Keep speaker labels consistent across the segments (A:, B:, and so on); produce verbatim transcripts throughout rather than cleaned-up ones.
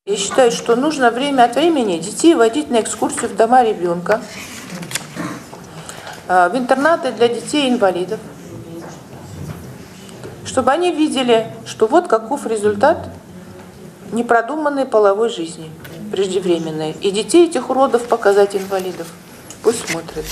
A: Я считаю, что нужно время от времени детей водить на экскурсию в дома ребенка, в интернаты для детей-инвалидов, чтобы они видели, что вот каков результат непродуманной половой жизни, преждевременной. И детей этих уродов показать инвалидов. Пусть смотрят.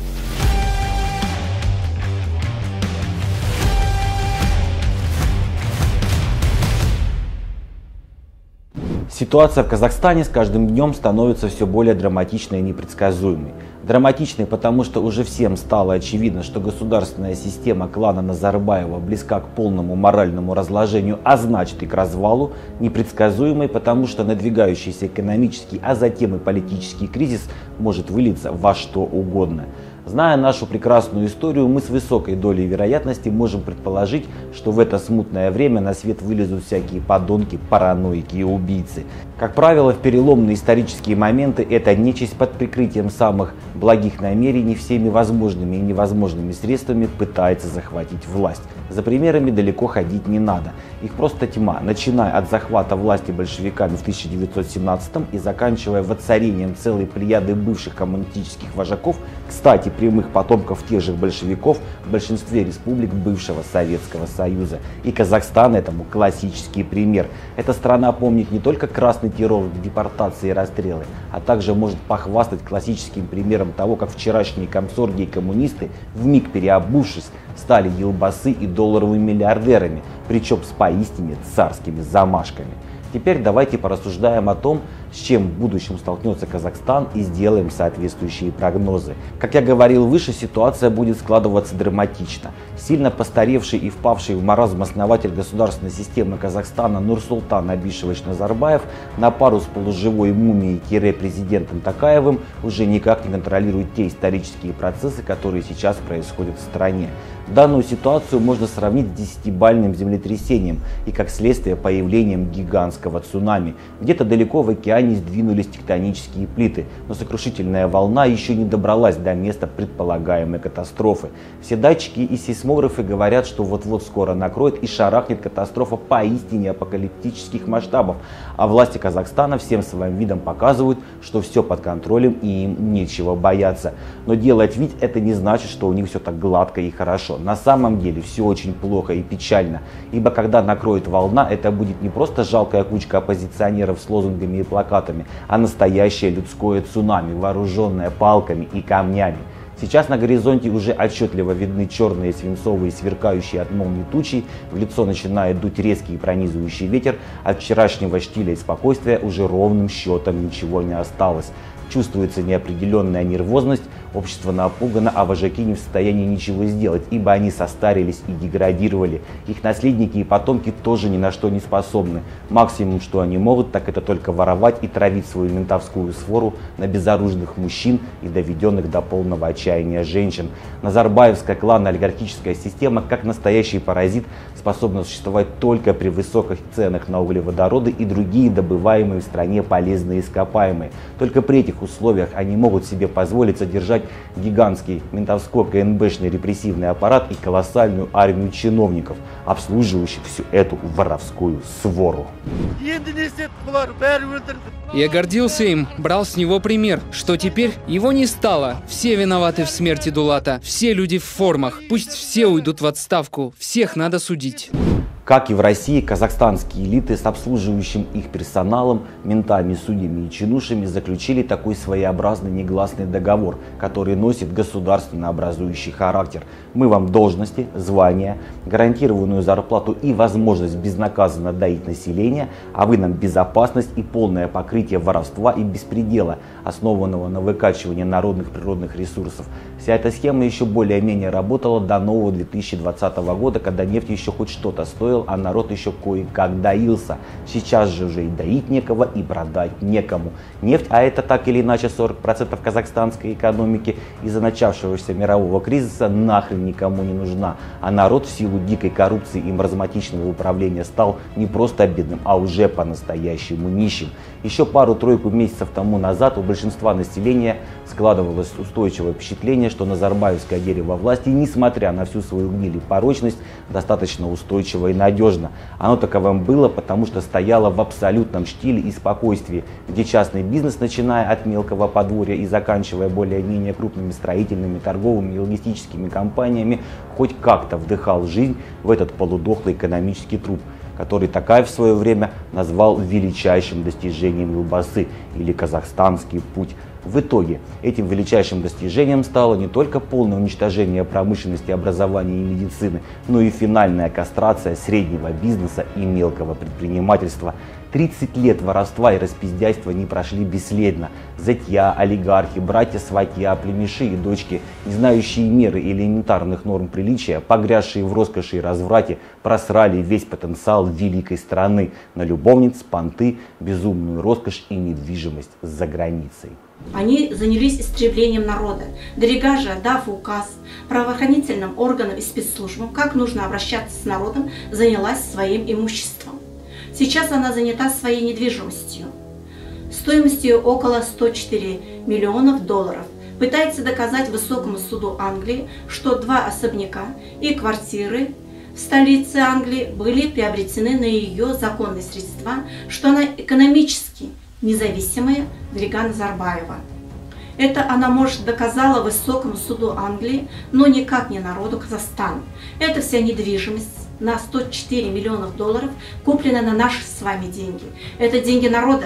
B: Ситуация в Казахстане с каждым днем становится все более драматичной и непредсказуемой. Драматичной, потому что уже всем стало очевидно, что государственная система клана Назарбаева близка к полному моральному разложению, а значит и к развалу. Непредсказуемой, потому что надвигающийся экономический, а затем и политический кризис может вылиться во что угодно. Зная нашу прекрасную историю, мы с высокой долей вероятности можем предположить, что в это смутное время на свет вылезут всякие подонки, параноики и убийцы. Как правило, в переломные исторические моменты эта нечисть под прикрытием самых благих намерений всеми возможными и невозможными средствами пытается захватить власть. За примерами далеко ходить не надо. Их просто тьма, начиная от захвата власти большевиками в тысяча девятьсот семнадцатом и заканчивая воцарением целой плеяды бывших коммунистических вожаков, кстати, прямых потомков тех же большевиков в большинстве республик бывшего Советского Союза. И Казахстан этому классический пример. Эта страна помнит не только красный террор, депортации и расстрелы, а также может похвастать классическим примером того, как вчерашние комсорги и коммунисты, вмиг переобувшись, стали елбасы и долларовыми миллиардерами, причем с поистине царскими замашками. Теперь давайте порассуждаем о том, с чем в будущем столкнется Казахстан, и сделаем соответствующие прогнозы. Как я говорил выше, ситуация будет складываться драматично. Сильно постаревший и впавший в маразм основатель государственной системы Казахстана Нурсултан Абишевич Назарбаев на пару с полуживой мумией-президентом Токаевым уже никак не контролирует те исторические процессы, которые сейчас происходят в стране. Данную ситуацию можно сравнить с десятибальным землетрясением и, как следствие, появлением гигантского цунами. Где-то далеко в океане сдвинулись тектонические плиты, но сокрушительная волна еще не добралась до места предполагаемой катастрофы. Все датчики и сейсмографы говорят, что вот-вот скоро накроет и шарахнет катастрофа поистине апокалиптических масштабов, а власти Казахстана всем своим видом показывают, что все под контролем и им нечего бояться. Но делать вид — это не значит, что у них все так гладко и хорошо. На самом деле все очень плохо и печально, ибо когда накроет волна, это будет не просто жалкая кучка оппозиционеров с лозунгами и плакатами, а настоящее людское цунами, вооруженное палками и камнями. Сейчас на горизонте уже отчетливо видны черные свинцовые, сверкающие от молний тучи, в лицо начинает дуть резкий и пронизывающий ветер, от вчерашнего штиля и спокойствия уже ровным счетом ничего не осталось. Чувствуется неопределенная нервозность, общество напугано, а вожаки не в состоянии ничего сделать, ибо они состарились и деградировали. Их наследники и потомки тоже ни на что не способны. Максимум, что они могут, так это только воровать и травить свою ментовскую свору на безоружных мужчин и доведенных до полного отчаяния женщин. Назарбаевская кланно-олигархическая система, как настоящий паразит, способна существовать только при высоких ценах на углеводороды и другие добываемые в стране полезные ископаемые. Только при этих условиях они могут себе позволить содержать гигантский ментовско-КНБшный репрессивный аппарат и колоссальную армию чиновников, обслуживающих всю эту воровскую свору.
C: Я гордился им, брал с него пример, что теперь его не стало. Все виноваты в смерти Дулата, все люди в формах, пусть все уйдут в отставку, всех надо судить.
B: Как и в России, казахстанские элиты с обслуживающим их персоналом, ментами, судьями и чинушами заключили такой своеобразный негласный договор, который носит государственно образующий характер. Мы вам должности, звания, гарантированную зарплату и возможность безнаказанно доить население, а вы нам безопасность и полное покрытие воровства и беспредела, основанного на выкачивании народных природных ресурсов. Вся эта схема еще более-менее работала до нового две тысячи двадцатого года, когда нефть еще хоть что-то стоила, а народ еще кое-как доился. Сейчас же уже и доить некого, и продать некому. Нефть, а это так или иначе сорок процентов казахстанской экономики, из-за начавшегося мирового кризиса нахрен никому не нужна. А народ в силу дикой коррупции и маразматичного управления стал не просто бедным, а уже по-настоящему нищим. Еще пару-тройку месяцев тому назад у большинства населения складывалось устойчивое впечатление, что назарбаевское дерево власти, несмотря на всю свою гниль и порочность, достаточно устойчиво и надежно. надежно. Оно таковым было, потому что стояло в абсолютном штиле и спокойствии, где частный бизнес, начиная от мелкого подворья и заканчивая более-менее крупными строительными, торговыми и логистическими компаниями, хоть как-то вдыхал жизнь в этот полудохлый экономический труп, который Токаев в свое время назвал величайшим достижением Елбасы или казахстанский путь. В итоге этим величайшим достижением стало не только полное уничтожение промышленности, образования и медицины, но и финальная кастрация среднего бизнеса и мелкого предпринимательства. тридцать лет воровства и распиздяйства не прошли бесследно. Зятья, олигархи, братья-сватья, племеши и дочки, не знающие меры и элементарных норм приличия, погрязшие в роскоши и разврате, просрали весь потенциал великой страны на любовниц, понты, безумную роскошь и недвижимость за границей.
D: Они занялись истреблением народа. Дарига же, дав указ правоохранительным органам и спецслужбам, как нужно обращаться с народом, занялась своим имуществом. Сейчас она занята своей недвижимостью, стоимостью около ста четырёх миллионов долларов. Пытается доказать Высокому суду Англии, что два особняка и квартиры в столице Англии были приобретены на ее законные средства, что она экономически независимая Дарига Назарбаева. Это она, может, доказала Высокому суду Англии, но никак не народу Казахстана. Это вся недвижимость на сто четыре миллионов долларов куплена на наши с вами деньги. Это деньги народа.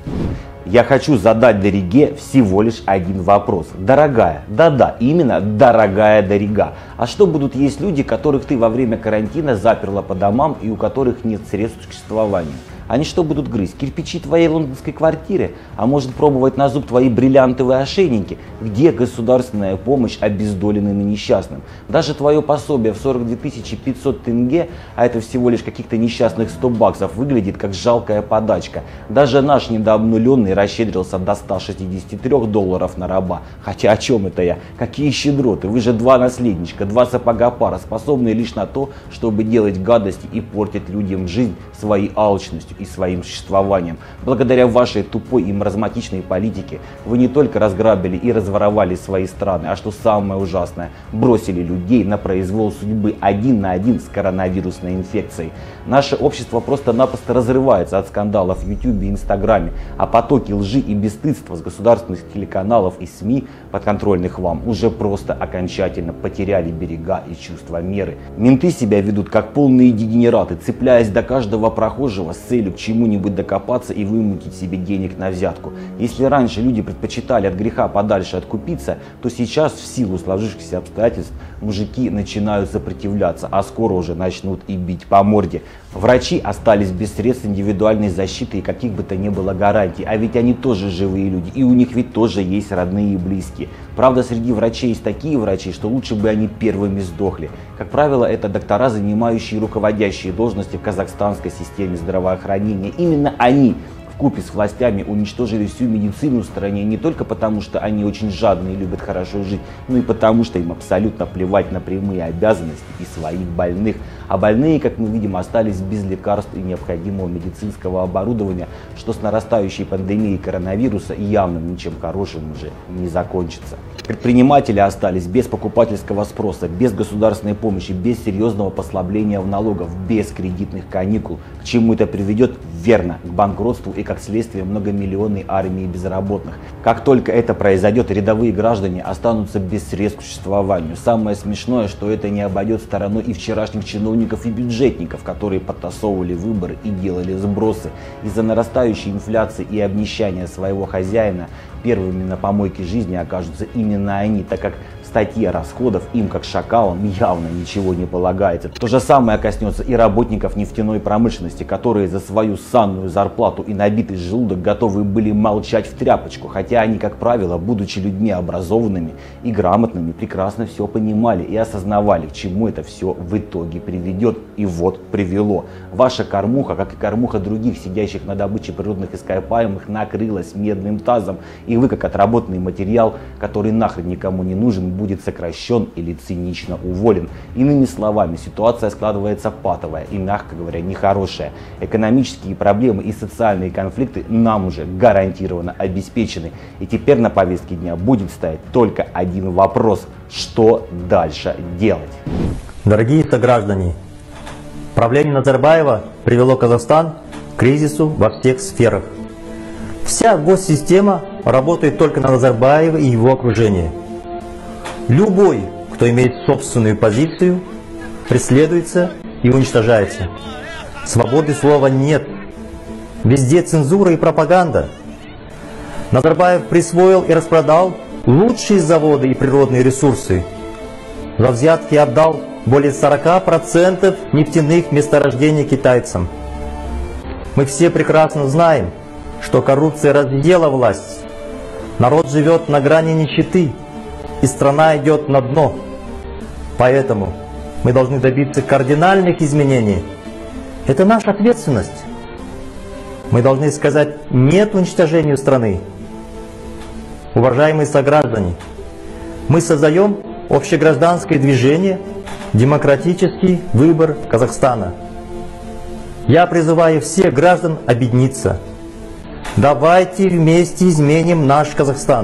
B: Я хочу задать Дариге всего лишь один вопрос. Дорогая, да-да, именно дорогая Дарига. А что будут есть люди, которых ты во время карантина заперла по домам и у которых нет средств к существованию? Они что будут грызть? Кирпичи твоей лондонской квартиры? А может пробовать на зуб твои бриллиантовые ошейники? Где государственная помощь обездоленным и несчастным? Даже твое пособие в сорок две тысячи пятьсот тенге, а это всего лишь каких-то несчастных сто баксов, выглядит как жалкая подачка. Даже наш недообнуленный расщедрился до ста шестидесяти трёх долларов на раба. Хотя о чем это я? Какие щедроты? Вы же два наследничка, два сапога пара, способные лишь на то, чтобы делать гадости и портить людям жизнь своей алчностью и своим существованием. Благодаря вашей тупой и маразматичной политике вы не только разграбили и разворовали свои страны, а что самое ужасное, бросили людей на произвол судьбы один на один с коронавирусной инфекцией. Наше общество просто-напросто разрывается от скандалов в Ютубе и Инстаграме, а потоки лжи и бесстыдства с государственных телеканалов и СМИ, подконтрольных вам, уже просто окончательно потеряли берега и чувство меры. Менты себя ведут как полные дегенераты, цепляясь до каждого прохожего с целью к чему-нибудь докопаться и вымутить себе денег на взятку. Если раньше люди предпочитали от греха подальше откупиться, то сейчас в силу сложившихся обстоятельств мужики начинают сопротивляться, а скоро уже начнут и бить по морде. Врачи остались без средств индивидуальной защиты и каких бы то ни было гарантий, а ведь они тоже живые люди, и у них ведь тоже есть родные и близкие. Правда, среди врачей есть такие врачи, что лучше бы они первыми сдохли. Как правило, это доктора, занимающие руководящие должности в казахстанской системе здравоохранения. Именно они вкупе с властями уничтожили всю медицину в стране не только потому, что они очень жадные и любят хорошо жить, но и потому, что им абсолютно плевать на прямые обязанности и своих больных. А больные, как мы видим, остались без лекарств и необходимого медицинского оборудования, что с нарастающей пандемией коронавируса явно ничем хорошим уже не закончится. Предприниматели остались без покупательского спроса, без государственной помощи, без серьезного послабления в налогах, без кредитных каникул. К чему это приведет? Верно, к банкротству и, как следствие, многомиллионной армии безработных. Как только это произойдет, рядовые граждане останутся без средств к существованию. Самое смешное, что это не обойдет стороной и вчерашних чиновников и бюджетников, которые подтасовывали выборы и делали сбросы. Из-за нарастающей инфляции и обнищания своего хозяина первыми на помойке жизни окажутся именно они, так как в статье расходов им, как шакалам, явно ничего не полагается. То же самое коснется и работников нефтяной промышленности, которые за свою санную зарплату и набитый желудок готовы были молчать в тряпочку, хотя они, как правило, будучи людьми образованными и грамотными, прекрасно все понимали и осознавали, к чему это все в итоге приведет. И вот привело. Ваша кормуха, как и кормуха других, сидящих на добыче природных ископаемых, накрылась медным тазом, и вы, как отработанный материал, который нахрен никому не нужен, будет сокращен или цинично уволен. Иными словами, ситуация складывается патовая и, мягко говоря, нехорошая. Экономические проблемы и социальные конфликты нам уже гарантированно обеспечены. И теперь на повестке дня будет стоять только один вопрос: что дальше делать?
E: Дорогие сограждане, Правление Назарбаева привело Казахстан к кризису во всех сферах. Вся госсистема работает только на Назарбаева и его окружение. Любой, кто имеет собственную позицию, преследуется и уничтожается. Свободы слова нет. Везде цензура и пропаганда. Назарбаев присвоил и распродал лучшие заводы и природные ресурсы. За взятки отдал более сорока процентов нефтяных месторождений китайцам. Мы все прекрасно знаем, что коррупция раздела власть. Народ живет на грани нищеты, и страна идет на дно. Поэтому мы должны добиться кардинальных изменений. Это наша ответственность. Мы должны сказать «нет» уничтожению страны. Уважаемые сограждане, мы создаем общегражданское движение «Демократический выбор Казахстана». Я призываю всех граждан объединиться. Давайте вместе изменим наш Казахстан.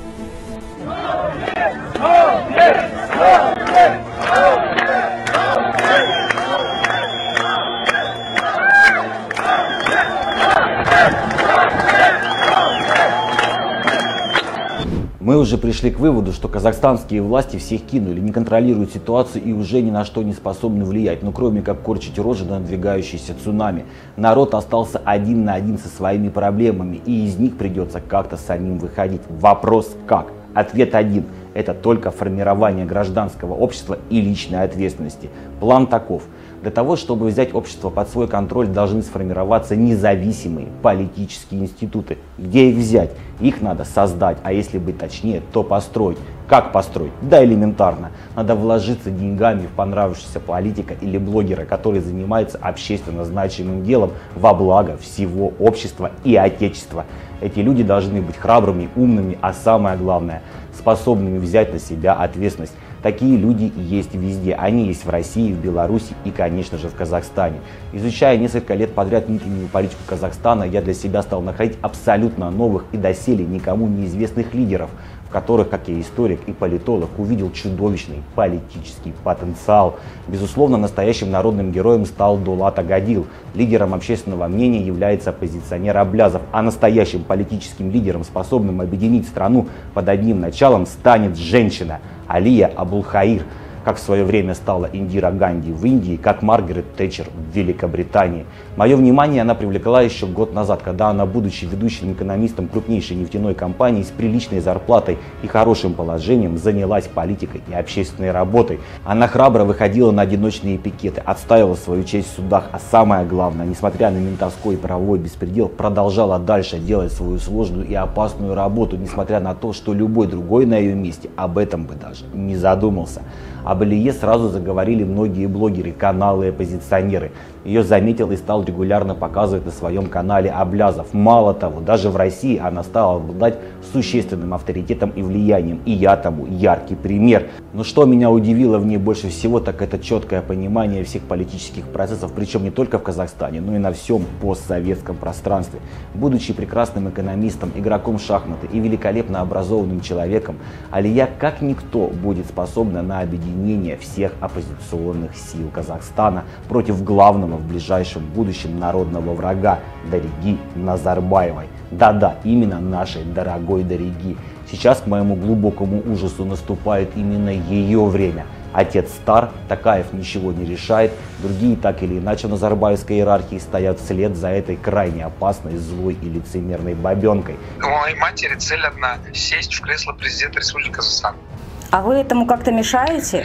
B: Мы уже пришли к выводу, что казахстанские власти всех кинули, не контролируют ситуацию и уже ни на что не способны влиять, ну кроме как корчить рожи на надвигающийся цунами. Народ остался один на один со своими проблемами, и из них придется как-то самим выходить. Вопрос как? Ответ один. Это только формирование гражданского общества и личной ответственности. План таков. Для того, чтобы взять общество под свой контроль, должны сформироваться независимые политические институты. Где их взять? Их надо создать, а если быть точнее, то построить. Как построить? Да элементарно. Надо вложиться деньгами в понравившегося политика или блогера, который занимается общественно значимым делом во благо всего общества и отечества. Эти люди должны быть храбрыми, умными, а самое главное, способными взять на себя ответственность. Такие люди есть везде. Они есть в России, в Беларуси и, конечно же, в Казахстане. Изучая несколько лет подряд внутреннюю политику Казахстана, я для себя стал находить абсолютно новых и доселе никому неизвестных лидеров, в которых, как я историк и политолог, увидел чудовищный политический потенциал. Безусловно, настоящим народным героем стал Дулат Агадил. Лидером общественного мнения является оппозиционер Аблязов, а настоящим политическим лидером, способным объединить страну под одним началом, станет женщина Алия Абулхаир, как в свое время стала Индира Ганди в Индии, как Маргарет Тэтчер в Великобритании. Мое внимание она привлекла еще год назад, когда она, будучи ведущим экономистом крупнейшей нефтяной компании с приличной зарплатой и хорошим положением, занялась политикой и общественной работой. Она храбро выходила на одиночные пикеты, отстаивала свою честь в судах, а самое главное, несмотря на ментовской и правовой беспредел, продолжала дальше делать свою сложную и опасную работу, несмотря на то, что любой другой на ее месте об этом бы даже не задумался. Об Алие сразу заговорили многие блогеры, каналы и оппозиционеры. Ее заметил и стал регулярно показывать на своем канале Аблязов. Мало того, даже в России она стала обладать существенным авторитетом и влиянием. И я тому яркий пример. Но что меня удивило в ней больше всего, так это четкое понимание всех политических процессов, причем не только в Казахстане, но и на всем постсоветском пространстве. Будучи прекрасным экономистом, игроком в шахматы и великолепно образованным человеком, Алия как никто будет способна на объединение всех оппозиционных сил Казахстана против главного в ближайшем будущем народного врага Дариги Назарбаевой. Да-да, именно нашей дорогой Дариги. Сейчас, к моему глубокому ужасу, наступает именно ее время. Отец стар, Токаев ничего не решает, другие так или иначе в назарбаевской иерархии стоят вслед за этой крайне опасной, злой и лицемерной бабенкой.
F: У моей матери цель одна – сесть в кресло президента Республики Казахстан.
G: А вы этому как-то мешаете?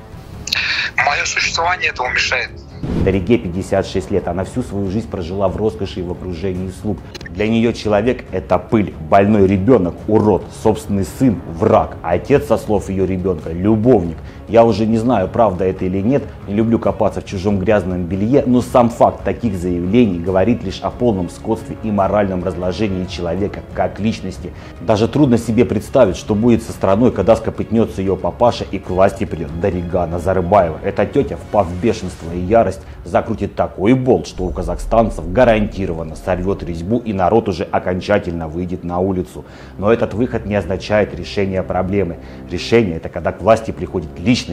F: Мое существование этому мешает.
B: Дариге пятьдесят шесть лет, она всю свою жизнь прожила в роскоши и в окружении слуг. Для нее человек – это пыль, больной ребенок – урод, собственный сын – враг, а отец, со слов ее ребенка, – любовник. Я уже не знаю, правда это или нет, не люблю копаться в чужом грязном белье, но сам факт таких заявлений говорит лишь о полном скотстве и моральном разложении человека как личности. Даже трудно себе представить, что будет со страной, когда скопытнется ее папаша и к власти придет Дарига Назарбаева. Эта тетя, впав в бешенство и ярость, закрутит такой болт, что у казахстанцев гарантированно сорвет резьбу и народ уже окончательно выйдет на улицу. Но этот выход не означает решение проблемы. Решение – это когда к власти приходит личность.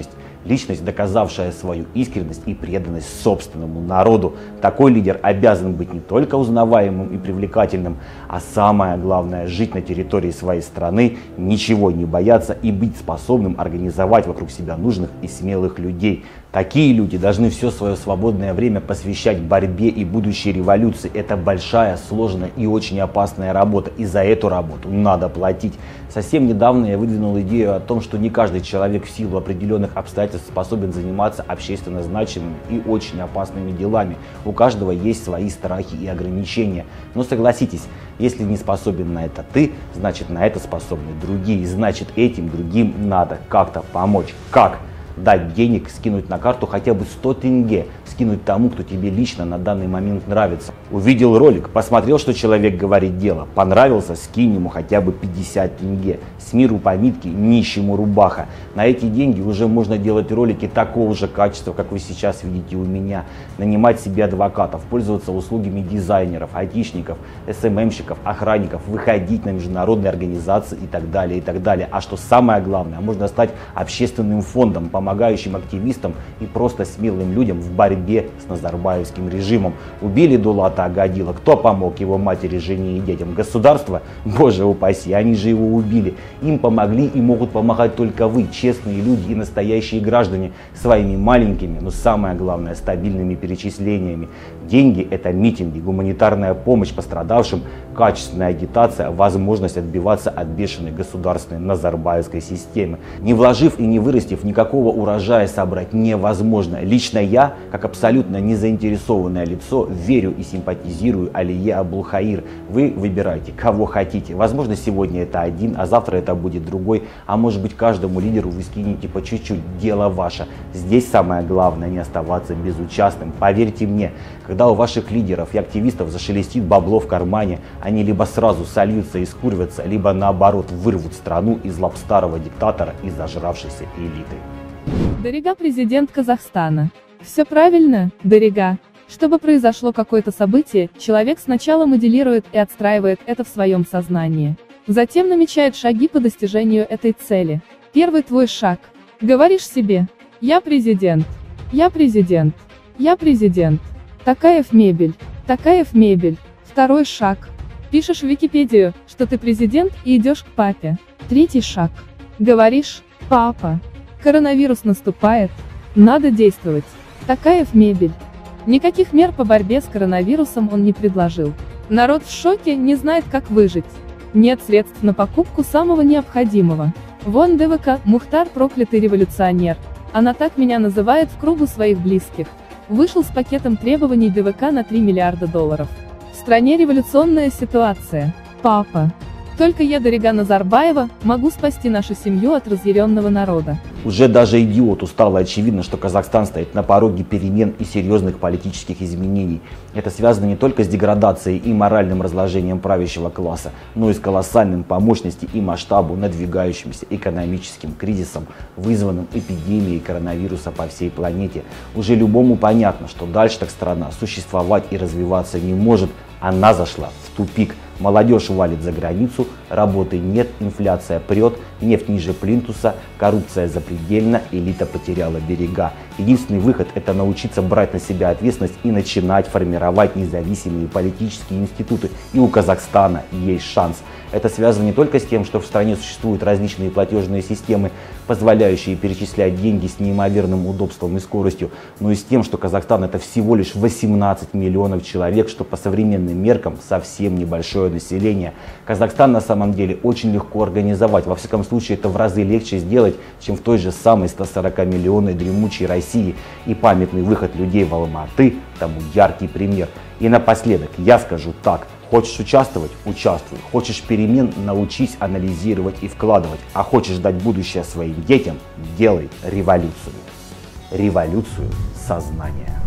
B: Личность, доказавшая свою искренность и преданность собственному народу. Такой лидер обязан быть не только узнаваемым и привлекательным, а самое главное, жить на территории своей страны, ничего не бояться и быть способным организовать вокруг себя нужных и смелых людей. Такие люди должны все свое свободное время посвящать борьбе и будущей революции. Это большая, сложная и очень опасная работа. И за эту работу надо платить. Совсем недавно я выдвинул идею о том, что не каждый человек в силу определенных обстоятельств способен заниматься общественно значимыми и очень опасными делами. У каждого есть свои страхи и ограничения. Но согласитесь, если не способен на это ты, значит на это способны другие. Значит этим другим надо как-то помочь. Как? Дать денег, скинуть на карту хотя бы сто тенге, скинуть тому, кто тебе лично на данный момент нравится. Увидел ролик, посмотрел, что человек говорит дело, понравился, скинь ему хотя бы пятьдесят тенге. С миру по нитке, нищему рубаха. На эти деньги уже можно делать ролики такого же качества, как вы сейчас видите у меня. Нанимать себе адвокатов, пользоваться услугами дизайнеров, айтишников, эс эм эм-щиков, охранников, выходить на международные организации и так далее, и так далее. А что самое главное, можно стать общественным фондом, помогающим активистам и просто смелым людям в борьбе с назарбаевским режимом. Убили Дулата Агадила, кто помог его матери, жене и детям? Государство? Боже упаси, они же его убили. Им помогли и могут помогать только вы, честные люди и настоящие граждане, своими маленькими, но самое главное, стабильными перечислениями. Деньги – это митинги, гуманитарная помощь пострадавшим, качественная агитация, возможность отбиваться от бешеной государственной назарбаевской системы. Не вложив и не вырастив никакого урожая собрать невозможно. Лично я, как абсолютно незаинтересованное лицо, верю и симпатизирую Алие Абулхаир. Вы выбирайте, кого хотите. Возможно, сегодня это один, а завтра это будет другой. А может быть, каждому лидеру вы скинете по чуть-чуть. Дело ваше. Здесь самое главное не оставаться безучастным. Поверьте мне, когда у ваших лидеров и активистов зашелестит бабло в кармане, они либо сразу сольются и скурвятся, либо наоборот вырвут страну из лап старого диктатора и зажравшейся элиты.
H: Дарига, президент Казахстана. Все правильно, Дарига. Чтобы произошло какое-то событие, человек сначала моделирует и отстраивает это в своем сознании. Затем намечает шаги по достижению этой цели. Первый твой шаг. Говоришь себе: я президент, я президент, я президент. Такаев мебель, Такаев мебель. Второй шаг. Пишешь в Википедию, что ты президент, и идешь к папе. Третий шаг. Говоришь: папа, коронавирус наступает, надо действовать. Такаев мебель. Никаких мер по борьбе с коронавирусом он не предложил. Народ в шоке, не знает, как выжить. Нет средств на покупку самого необходимого. Вон дэ вэ ка, Мухтар проклятый революционер. Она так меня называет в кругу своих близких. Вышел с пакетом требований дэ вэ ка на три миллиарда долларов. В стране революционная ситуация. Папа. Только я, Дарига Назарбаева, могу спасти нашу семью от разъяренного народа.
B: Уже даже идиоту стало очевидно, что Казахстан стоит на пороге перемен и серьезных политических изменений. Это связано не только с деградацией и моральным разложением правящего класса, но и с колоссальным по мощности и масштабу надвигающимся экономическим кризисом, вызванным эпидемией коронавируса по всей планете. Уже любому понятно, что дальше так страна существовать и развиваться не может. Она зашла в тупик. Молодежь валит за границу, работы нет, инфляция прет, нефть ниже плинтуса, коррупция запредельна, элита потеряла берега. Единственный выход – это научиться брать на себя ответственность и начинать формировать независимые политические институты. И у Казахстана есть шанс. Это связано не только с тем, что в стране существуют различные платежные системы, позволяющие перечислять деньги с неимоверным удобством и скоростью, но и с тем, что Казахстан – это всего лишь восемнадцать миллионов человек, что по современным меркам совсем небольшое население. Казахстан на самом деле очень легко организовать, во всяком случае это в разы легче сделать, чем в той же самой сто сорокамиллионной дремучей России. И памятный выход людей в Алматы тому яркий пример. И напоследок я скажу так: хочешь участвовать – участвуй, хочешь перемен – научись анализировать и вкладывать, а хочешь дать будущее своим детям – делай революцию. Революцию сознания.